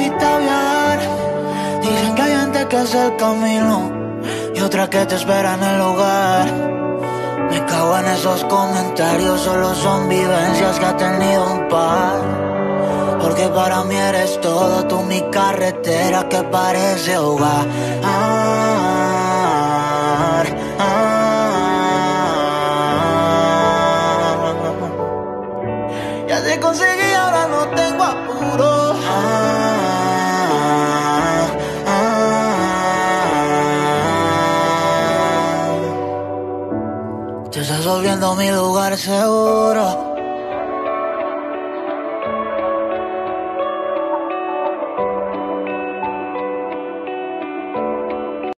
decidiste viajar. Dicen que hay gente que hace el camino y otra que te espera en el hogar. Me cago en esos comentarios, solo son vivencias que ha tenido un par. Porque para mí eres todo, tú mi carretera que parece hogar. Ya te conseguí, ahora no tengo apuro. Te estás volviendo mi lugar seguro.